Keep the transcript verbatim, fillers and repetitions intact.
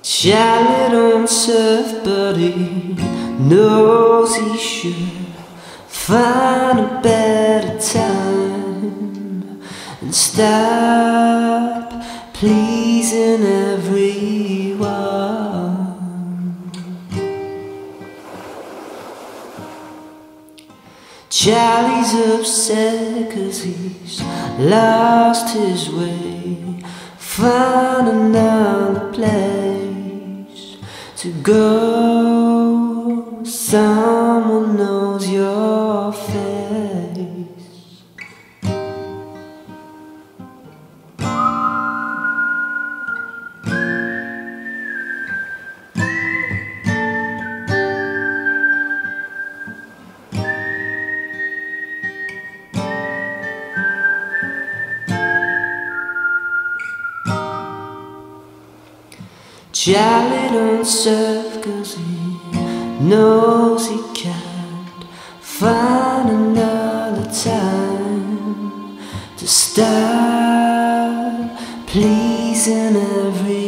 Charlie don't surf, but he knows he should find a better time and stop pleasing everyone. Charlie's upset 'cause he's lost his way. Find another place to go. Someone knows your face. Charlie don't surf 'cause he knows he can't find another time to stop pleasing everyone.